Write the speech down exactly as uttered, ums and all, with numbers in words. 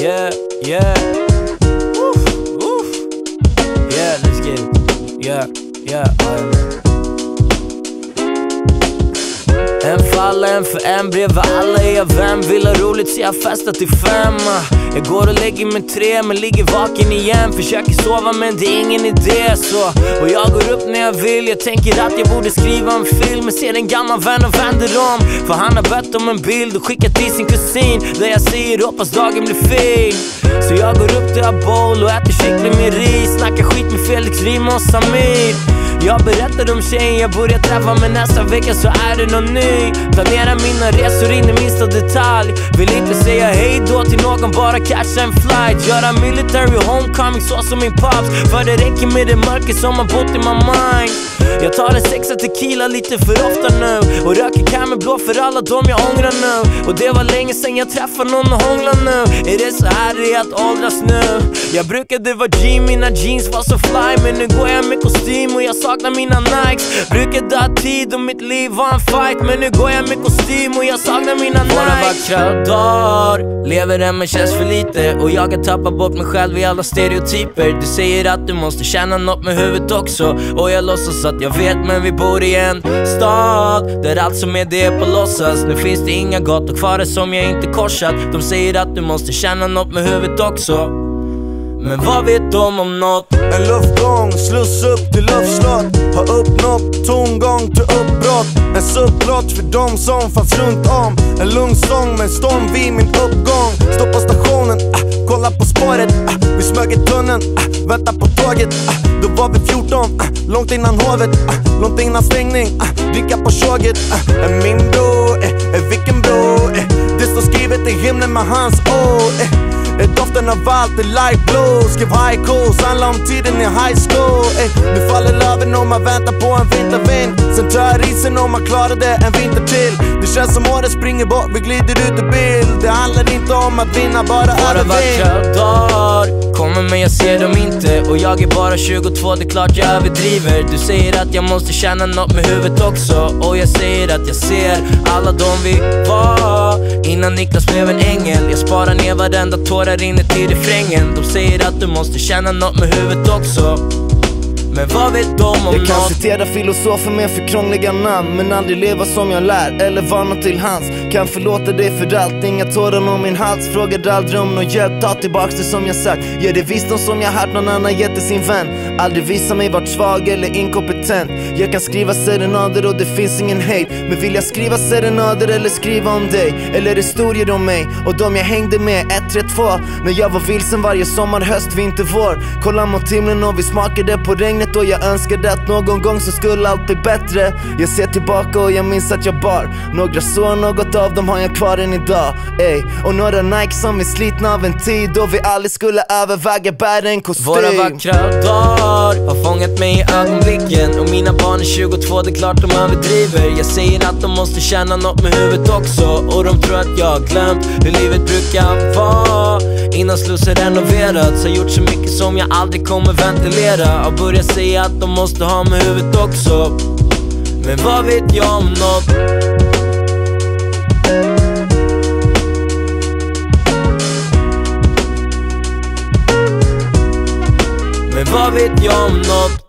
Yeah, yeah. Oof, oof. Yeah, let's get it. Yeah, yeah, right. En fall, en för en bredvid alla är jag vän. Vill ha roligt så jag festar till fem. Jag går och lägger mig tre men ligger vaken igen. Försöker sova men det är ingen idé så. Och jag går upp när jag vill. Jag tänker att jag borde skriva en film. Men ser en gammal vän och vänder om. För han har bett om en bild och skickat till sin kusin. Där jag säger hoppas dagen blir fin. Så jag går upp till bowl och äter kyckling med ris. Snackar skit med Felix Rim och Samir. Jag berättar om tjejen jag börjar träffa, men nästa vecka så är det någon ny. Planerar mina resor in i minsta detalj. Vill inte säga hej då till någon, bara catcha en flight. Göra military homecoming så som min pops. För det räcker med det mörker som har bott i my mind. Jag tar en sexa tequila lite för ofta nu. Och röker Camelblå för alla dem jag ångrar nu. Och det var länge sedan jag träffade någon och hångla nu. Är det så här det är att åldras nu? Jag brukade vara G, mina jeans var så fly. Men nu går jag med kostym och jag saknar mina Nikes. Brukade ha tid och mitt liv var en fight. Men nu går jag med kostym och jag saknar mina Nikes. Våra vackra dagar lever en men känns för lite. Och jag kan tappa bort mig själv i alla stereotyper. Du säger att du måste känna något med huvudet också. Och jag låtsas att jag vet, men vi bor i en stad där allt som är det är på låtsas. Nu finns det inga gator kvar som jag inte korsat. De säger att du måste känna något med huvudet också. Men vad vet de om något? En luftgång, sluss upp till luftslott. Har uppnått tomgång till uppbrott. En subplott för de som fanns runt om. En lugn sång med storm vid min uppgång. Stoppa stationen, ah, kolla på spåret, ah, vi smög i tunneln, ah, vänta på tåget, ah, då var vi fjorton, ah, långt innan hovet, ah, långt innan stängning, ah, dricka på tåget, ah, min bro, eh, eh, vilken bro, eh, det står skrivet i himlen med hans ord, eh. Doften av allt är light blue. Skrev haikus, handlar om tiden i high school. Ey, nu faller löven om man väntar på en vintervind. Sen tar isen om man klarade en vinter till. Det känns som året springer bort, vi glider ut ur bild. Det handlar inte om att vinna, bara över vackra dagar kommer men jag ser dem inte. Och jag är bara tjugotvå, det är klart jag överdriver. Du säger att jag måste känna något med huvudet också. Och jag säger att jag ser alla de vi var innan Niklas blev en ängel. Jag sparar ner varenda tårar inne till refrängen. De säger att du måste känna något med huvudet också. Men vad vet de om jag något? Jag kan citera filosofer med för krångliga namn. Men aldrig leva som jag lär, eller vara till hans. Kan förlåta dig för allt, inga tårar om min hals. Frågade aldrig om någon hjälp, ta tillbaks det som jag sagt. Ge det visdom som jag hört någon annan gett till sin vän. Aldrig visa mig vart svag eller inkompetent. Jag kan skriva serenader och det finns ingen hate. Men vill jag skriva serenader eller skriva om dig? Eller historier om mig och de jag hängde med, ett, tre, två. När jag var vilsen varje sommar, höst, vinter, vår. Kolla mot himlen och vi smakade på regnet. Och jag önskade att någon gång så skulle allt bli bättre. Jag ser tillbaka och jag minns att jag bar några så, något av dem har jag kvar än idag. Ey. Och några Nike som är slitna av en tid då vi aldrig skulle överväga bära en kostym. Våra vackra dagar har fångat mig i ögonblicken. Och mina barn är tjugotvå, det är klart de överdriver. Jag säger att de måste känna något med huvudet också. Och de tror att jag har glömt hur livet brukar vara. Innan slussen renoverats, har gjort så mycket som jag aldrig kommer ventilera. Och börjar säga att de måste ha med huvudet också. Men vad vet jag om något? Men vad vet jag om något?